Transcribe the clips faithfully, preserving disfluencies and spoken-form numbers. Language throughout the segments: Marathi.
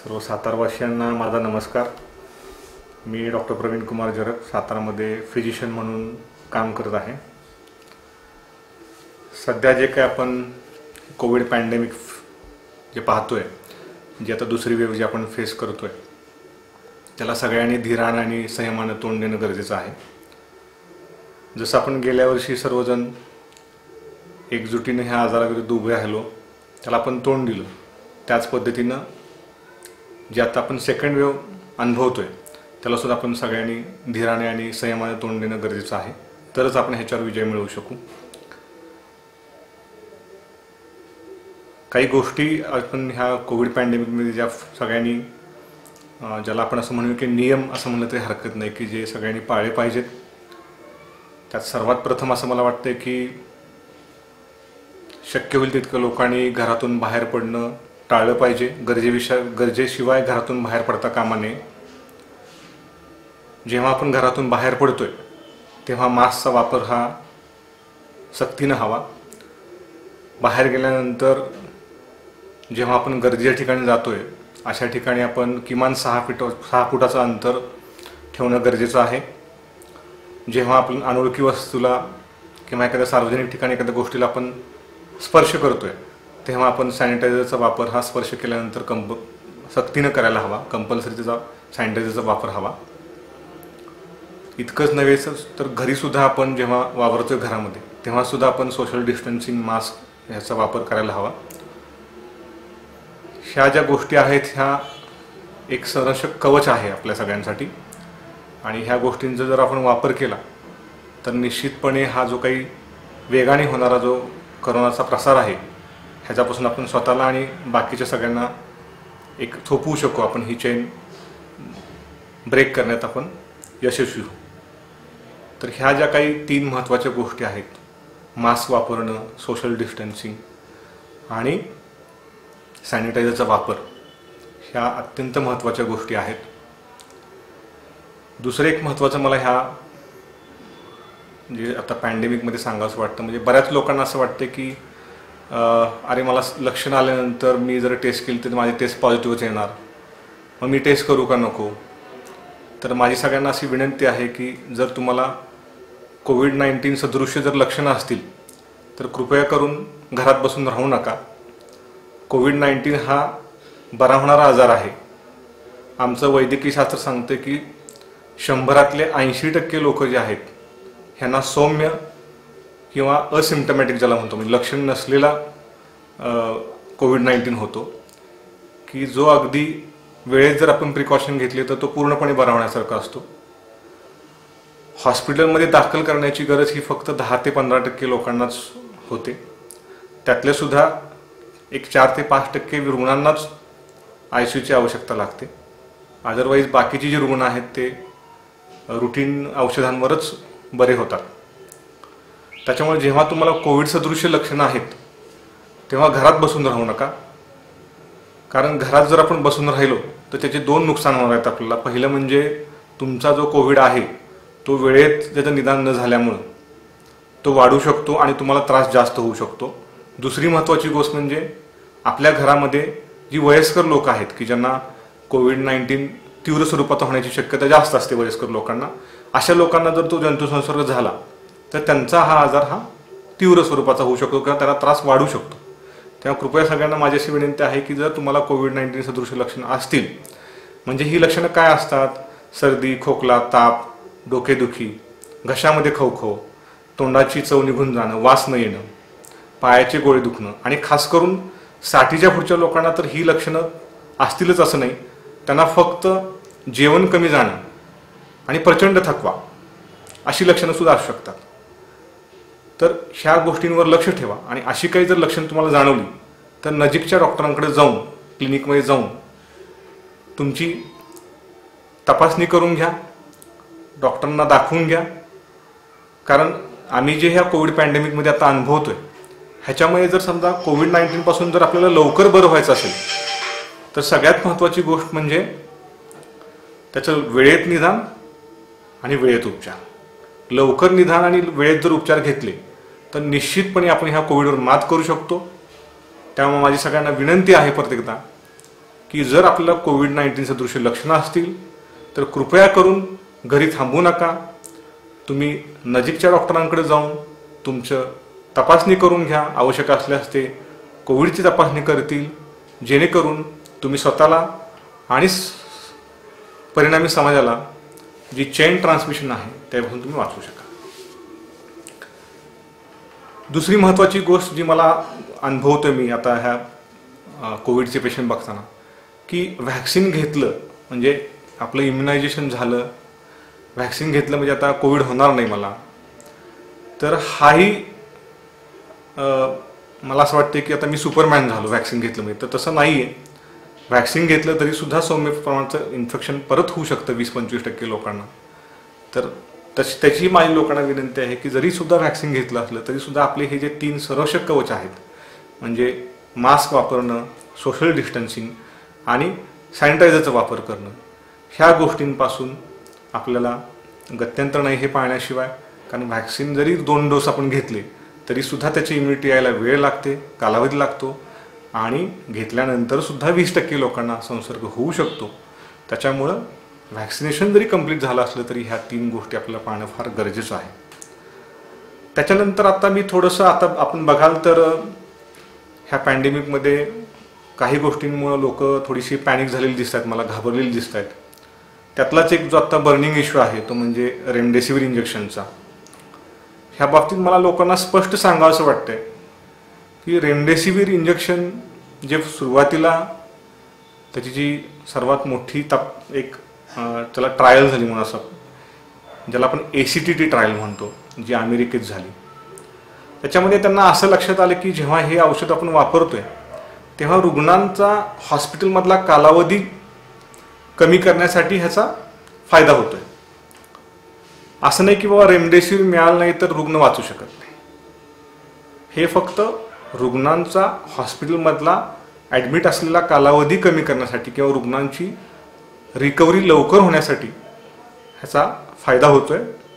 सर्व सातारवासियांना माझा नमस्कार। मी डॉक्टर प्रवीण कुमार जरग सातारामध्ये फिजिशियन म्हणून काम करत आहे। सध्या जे काय आपण कोविड पॅन्डेमिक जे पाहतोय, जे आता दुसरी वेव्ह जे आपण फेस करतोय, त्याला सगळ्यांनी धीराने आणि संयमाने तोंड देणं गरजेचं आहे। जसं आपण गेल्या वर्षी सर्वजण एकजुटीने ह्या आजाराविरुद्ध उभे राहिलो, त्याला आपण तोंड दिलं, त्याच पद्धतीनं जे आता आपण सेकंड वेव्ह अनुभवतोय त्याला सुद्धा आपण सगळ्यांनी धीराने आणि संयमाने तोंड देणं गरजेचं आहे, तरच आपण ह्याच्यावर विजय मिळवू शकू। काही गोष्टी आपण ह्या कोविड पॅन्डेमिकमध्ये ज्या सगळ्यांनी ज्याला आपण असं म्हणू की नियम असं म्हणलं तरी हरकत नाही की जे सगळ्यांनी पाळले पाहिजेत। त्यात सर्वात प्रथम असं मला वाटतं की शक्य होईल तितकं लोकांनी घरातून बाहेर पडणं टाळलं पाहिजे। गरजेविषयी गरजेशिवाय घरातून बाहेर पडता कामा नये। जेव्हा आपण घरातून बाहेर पडतोय तेव्हा मास्कचा वापर हा सक्तीने हवा। बाहेर गेल्यानंतर जेव्हा आपण गरजेच्या ठिकाणी जातोय अशा ठिकाणी आपण किमान सहा फूट सहा फुटाचं अंतर ठेवणं गरजेचं आहे। जेव्हा आपण अनोळखी वस्तूला किंवा एखाद्या सार्वजनिक ठिकाणी एखाद्या गोष्टीला आपण स्पर्श करतोय तेव्हा आपण सॅनिटायझरचा वापर हा स्पर्श केल्यानंतर कंप सक्तीने करायला हवा। कंपल्सरी त्याचा सॅनिटायझरचा वापर हवा। इतकंच नव्हे तर घरी सुद्धा आपण जेव्हा वावरतोय घरामध्ये तेव्हा सुद्धा आपण सोशल डिस्टन्सिंग मास्क ह्याचा वापर करायला हवा। ह्या ज्या गोष्टी आहेत ह्या एक संरक्षक कवच आहे आपल्या सगळ्यांसाठी, आणि ह्या गोष्टींचा जर आपण वापर केला तर निश्चितपणे हा जो काही वेगाने होणारा जो कोरोनाचा प्रसार आहे ह्याच्यापासून आपण स्वतःला आणि बाकीच्या सगळ्यांना एक थोपवू शकू। आपण ही चेन ब्रेक करण्यात आपण यशस्वी होऊ। तर ह्या ज्या काही तीन महत्त्वाच्या गोष्टी आहेत, मास्क वापरणं, सोशल डिस्टन्सिंग आणि सॅनिटायझरचा वापर, ह्या अत्यंत महत्त्वाच्या गोष्टी आहेत। दुसरं एक महत्त्वाचं मला ह्या म्हणजे आता पॅन्डेमिकमध्ये सांगावंसं वाटतं, म्हणजे बऱ्याच लोकांना असं वाटतं की अरे मला लक्षण आल्यानंतर मी जर टेस्ट केली तर माझी टेस्ट पॉझिटिव्हच येणार, मग मी टेस्ट करू का नको। तर माझी सगळ्यांना अशी विनंती आहे की जर तुम्हाला कोविड नाईन्टीन सदृश्य जर लक्षणं असतील तर कृपया करून घरात बसून राहू नका। कोविड नाईन्टीन हा बरा होणारा आजार आहे। आमचं वैद्यकीय शास्त्र सांगतं की शंभरातले ऐंशी टक्के लोक जे आहेत ह्यांना सौम्य किंवा असिम्प्टमॅटिक ज्याला म्हणतो म्हणजे लक्षण नसलेला कोविड नाईन्टीन होतो, की जो अगदी वेळेत जर आपण प्रिकॉशन घेतले तर तो पूर्णपणे बरा होण्यासारखा असतो। हॉस्पिटलमध्ये दाखल करण्याची गरज ही फक्त दहा ते पंधरा टक्के लोकांनाच होते। त्यातले सुद्धा एक चार ते पाच टक्के रुग्णांनाच आय सी यूची आवश्यकता लागते। अदरवाईज बाकीचे जे रुग्ण आहेत ते रुटीन औषधांवरच बरे होतात। त्याच्यामुळे जेव्हा तुम्हाला कोविड सदृश्य लक्षणं आहेत तेव्हा घरात बसून राहू नका, कारण घरात जर आपण बसून राहिलो तर त्याचे दोन नुकसान होणार आहेत आपल्याला। पहिलं म्हणजे तुमचा जो कोविड आहे तो वेळेत त्याचं निदान न झाल्यामुळं तो वाढू शकतो आणि तुम्हाला त्रास जास्त होऊ शकतो। दुसरी महत्त्वाची गोष्ट म्हणजे आपल्या घरामध्ये जी वयस्कर लोक आहेत की ज्यांना कोविड नाईन्टीन तीव्र स्वरूपात होण्याची शक्यता जास्त असते वयस्कर लोकांना, अशा लोकांना जर तो जंतुसंसर्ग झाला तर त्यांचा हा आजार हा तीव्र स्वरूपाचा होऊ शकतो किंवा त्याला त्रास वाढू शकतो। तेव्हा कृपया सगळ्यांना माझी अशी विनंती आहे की जर तुम्हाला कोविड नाईन्टीन सदृश्य लक्षणं असतील, म्हणजे ही लक्षणं काय असतात, सर्दी, खोकला, ताप, डोकेदुखी, घशामध्ये खवखव, तोंडाची चव निघून जाणं, वास न येणं, पायाचे गोळे दुखणं, आणि खास करून साठीच्या पुढच्या लोकांना तर ही लक्षणं असतीलच असं नाही, त्यांना फक्त जेवण कमी जाणं आणि प्रचंड थकवा अशी लक्षणं सुद्धा असू शकतात। तर ह्या गोष्टींवर लक्ष ठेवा, आणि अशी काही जर लक्षणं तुम्हाला जाणवली तर नजीकच्या डॉक्टरांकडे जाऊन, क्लिनिकमध्ये जाऊन तुमची तपासणी करून घ्या, डॉक्टरांना दाखवून घ्या। कारण आम्ही जे ह्या कोविड पॅन्डेमिकमध्ये आता अनुभवतोय ह्याच्यामुळे जर समजा कोविड नाईन्टीन पासून जर आपल्याला लवकर बरं व्हायचं असेल तर सगळ्यात महत्त्वाची गोष्ट म्हणजे त्याचं वेळेत निदान आणि वेळेत उपचार। लवकर निदान आणि वेळेत जर उपचार घेतले तर निश्चितपणे आपण ह्या कोविडवर मात करू शकतो। त्यामुळे माझी सगळ्यांना विनंती आहे परत एकदा की जर आपल्याला कोविड नाईन्टीन सदृश लक्षणं असतील तर कृपया करून घरी थांबू नका. तुम्ही नजीकच्या डॉक्टरांकडे जाऊन तुमचं तपासणी करून घ्या. आवश्यक असल्यास ते कोविडची तपासणी करतील, जेणेकरून तुम्ही स्वतःला आणि परिणामी समाजाला जी चेन ट्रान्समिशन आहे त्यापासून तुम्ही वाचू शकाल. दुसरी महत्त्वाची गोष्ट जी मला अनुभवतोय मी आता ह्या कोविडचे पेशंट बघताना, की व्हॅक्सिन घेतलं म्हणजे आपलं इम्युनायझेशन झालं, व्हॅक्सिन घेतलं म्हणजे आता कोविड होणार नाही मला, तर हाही मला असं वाटतं की आता मी सुपरमॅन झालो व्हॅक्सिन घेतलं म्हणजे. तर तसं नाही आहे. व्हॅक्सिन घेतलं तरी सुद्धा सौम्य प्रमाणाचं इन्फेक्शन परत होऊ शकतं वीस पंचवीस टक्के लोकांना. तर तशी त्याची माझी लोकांना विनंती आहे की जरी सुद्धा व्हॅक्सिन घेतलं असलं तरी सुद्धा आपले हे जे तीन संरक्षक कवच आहेत, म्हणजे मास्क वापरणं, सोशल डिस्टन्सिंग आणि सॅनिटायझरचा वापर करणं, ह्या गोष्टींपासून आपल्याला गत्यंतर नाही हे पाळण्याशिवाय. कारण व्हॅक्सिन जरी दोन डोस आपण घेतले तरी सुद्धा त्याची इम्युनिटी यायला वेळ लागते, कालावधी लागतो आणि घेतल्यानंतर सुद्धा वीस टक्के लोकांना संसर्ग होऊ शकतो. त्याच्यामुळं व्हॅक्सिनेशन जरी कंप्लीट झालं असलं तरी ह्या तीन गोष्टी आपल्याला पाळणं फार गरजेचं आहे. त्याच्यानंतर आता मी थोडंसं आता आपण बघाल तर ह्या पॅन्डेमिकमध्ये काही गोष्टींमुळे लोक थोडीशी पॅनिक झालेली दिसत आहेत, मला घाबरलेली दिसत आहेत. त्यातलाच एक जो आता बर्निंग इश्यू आहे तो म्हणजे रेमडेसिवीर इंजेक्शनचा. ह्या बाबतीत मला लोकांना स्पष्ट सांगावंसं वाटतंय की रेमडेसिवीर इंजेक्शन जे सुरुवातीला त्याची जी सर्वात मोठी ताप एक त्याला ट्रायल झाली म्हणून असं, ज्याला आपण A C T T trial म्हणतो, जी अमेरिकेत झाली, त्याच्यामध्ये त्यांना असं लक्षात आलं की जेव्हा हे औषध आपण वापरतोय तेव्हा रुग्णांचा हॉस्पिटलमधला कालावधी कमी करण्यासाठी ह्याचा फायदा होतोय. असं नाही की बाबा रेमडेसिवीर मिळालं नाही तर रुग्ण वाचू शकत नाही. हे फक्त रुग्णांचा हॉस्पिटलमधला ॲडमिट असलेला कालावधी कमी करण्यासाठी किंवा रुग्णांची रिकव्हरी लवकर होण्यासाठी ह्याचा फायदा होतोय.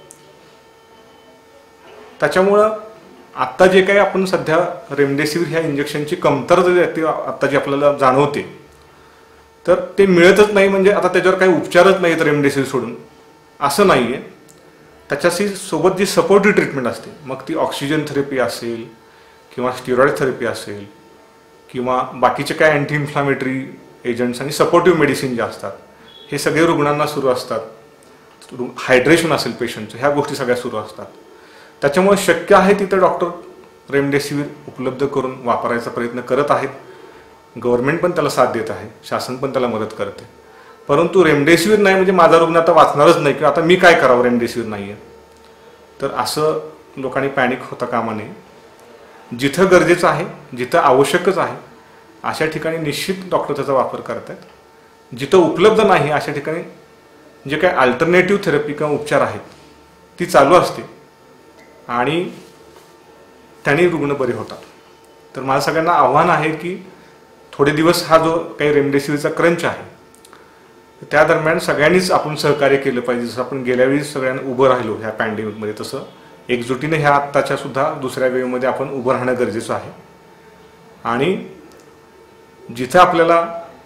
त्याच्यामुळं आत्ता जे काही आपण सध्या रेमडेसिवीर ह्या इंजेक्शनची कमतरता आत्ता जी आपल्याला जाणवते, तर ते मिळतच नाही म्हणजे आता त्याच्यावर काही उपचारच नाहीत रेमडेसिवीर सोडून, असं नाही आहे. त्याच्याशी सोबत जी सपोर्टिव्ह ट्रीटमेंट असते, मग ती ऑक्सिजन थेरपी असेल किंवा स्टिरॉइड थेरपी असेल किंवा बाकीचे काय अँटी इन्फ्लामेटरी एजंट्स आणि सपोर्टिव्ह मेडिसिन जे असतात, हे सगळे रुग्णांना सुरू असतात. हायड्रेशन असेल पेशंटचं, ह्या गोष्टी सगळ्या सुरू असतात. त्याच्यामुळे शक्य आहे तिथे डॉक्टर रेमडेसिवीर उपलब्ध करून वापरायचा प्रयत्न करत आहेत. गव्हर्नमेंट पण त्याला साथ देत आहे, शासन पण त्याला मदत करते. परंतु रेमडेसिवीर नाही म्हणजे माझा रुग्ण आता वाचणारच नाही किंवा आता मी काय करावं, रेमडेसिवीर नाही आहे, तर असं लोकांनी पॅनिक होता कामा नये. जिथं गरजेचं आहे, जिथं आवश्यकच आहे अशा ठिकाणी निश्चित डॉक्टर त्याचा वापर करत आहेत. जिथं उपलब्ध नाही अशा ठिकाणी जे काही अल्टरनेटिव्ह थेरपी किंवा उपचार आहेत ती चालू असते आणि त्यांनी रुग्ण बरे होतात. तर मला सगळ्यांना आव्हान आहे की थोडे दिवस हा जो काही रेमडेसिवीरचा क्रंच आहे त्या दरम्यान सगळ्यांनीच आपण सहकार्य केलं पाहिजे. जसं आपण गेल्या वेळी सगळ्यांना उभं राहिलो ह्या पॅन्डेमिकमध्ये, तसं एकजुटीने ह्या आत्ताच्या सुद्धा दुसऱ्या वेळेमध्ये आपण उभं राहणं गरजेचं आहे. आणि जिथं आपल्याला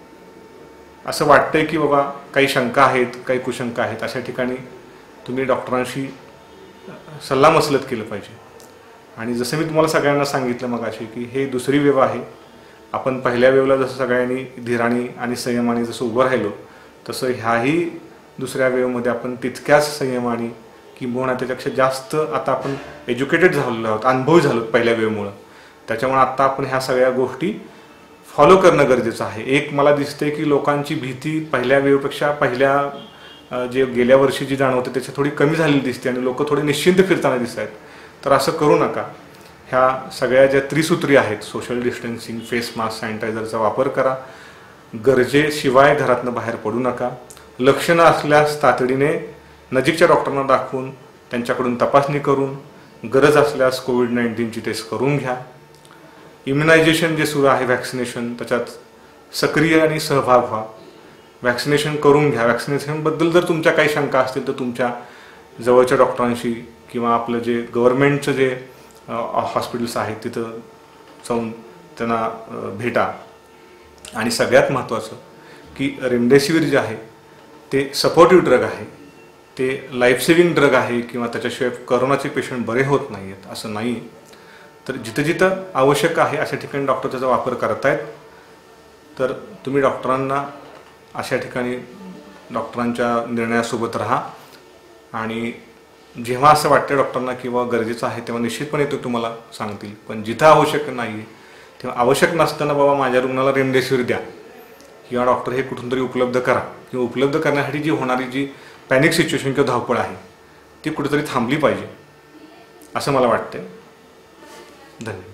असं वाटतंय की बाबा काही शंका आहेत, काही कुशंका आहेत, अशा ठिकाणी तुम्ही डॉक्टरांशी सल्लामसलत केलं पाहिजे. आणि जसं मी तुम्हाला सगळ्यांना सांगितलं मगाशी की हे दुसरी वेव आहे. आपण पहिल्या वेवला जसं सगळ्यांनी धीराने आणि संयमाने जसं उभं राहिलो, तसं ह्याही दुसऱ्या वेवमध्ये आपण तितक्याच संयमाने किंबहुना त्याच्यापेक्षा जास्त आता आपण एज्युकेटेड झालेलो आहोत, अनुभवी झालो पहिल्या वेवमुळं. त्याच्यामुळे आता आपण ह्या सगळ्या गोष्टी फॉलो करणं गरजेचं आहे. एक मला दिसते की लोकांची भीती पहिल्या वेवपेक्षा पहिल्या जे गेल्या वर्षी जी जाणवते त्याची थोडी कमी झालेली दिसते आणि लोक थोडे निश्चिंत फिरताना दिसत आहेत. तर असं करू नका. ह्या सगळ्या ज्या त्रिसूत्री आहेत, सोशल डिस्टन्सिंग, फेस मास्क, सॅनिटायझरचा वापर करा. गरजेशिवाय घरातनं बाहेर पडू नका. लक्षणं असल्यास तातडीने नजीकच्या डॉक्टरांना दाखवून त्यांच्याकडून तपासणी करून गरज असल्यास कोविड नाईन्टीनची टेस्ट करून घ्या. इम्युनायझेशन जे सुरू आहे, व्हॅक्सिनेशन, त्याच्यात सक्रिय आणि सहभाग व्हा. व्हॅक्सिनेशन करून घ्या. व्हॅक्सिनेशनबद्दल जर तुमच्या काही शंका असतील तर तुमच्या जवळच्या डॉक्टरांशी किंवा आपलं जे गव्हर्नमेंटचं जे हॉस्पिटल्स आहेत तिथं जाऊन त्यांना भेटा. आणि सगळ्यात महत्त्वाचं की रेमडेसिवीर जे आहे ते सपोर्टिव्ह ड्रग आहे, ते लाईफ सेविंग ड्रग आहे किंवा त्याच्याशिवाय करोनाचे पेशंट बरे होत नाही आहेत असं नाही आहे. तर जिथं जिथं आवश्यक आहे अशा ठिकाणी डॉक्टर त्याचा वापर करतायत. तर तुम्ही डॉक्टरांना अशा ठिकाणी डॉक्टरांच्या निर्णयासोबत राहा आणि जेव्हा असं वाटतं डॉक्टरांना किंवा गरजेचं आहे तेव्हा निश्चितपणे ते तुम्हाला सांगतील. पण जिथं आवश्यक नाही आहे तेव्हा आवश्यक नसताना बाबा माझ्या रुग्णाला रेमडेसिवीर द्या किंवा डॉक्टर हे कुठून तरी उपलब्ध करा किंवा उपलब्ध करण्यासाठी जी होणारी जी पॅनिक सिच्युएशन किंवा धावपळ आहे ती कुठेतरी थांबली पाहिजे असं मला वाटतं. धन्यवाद.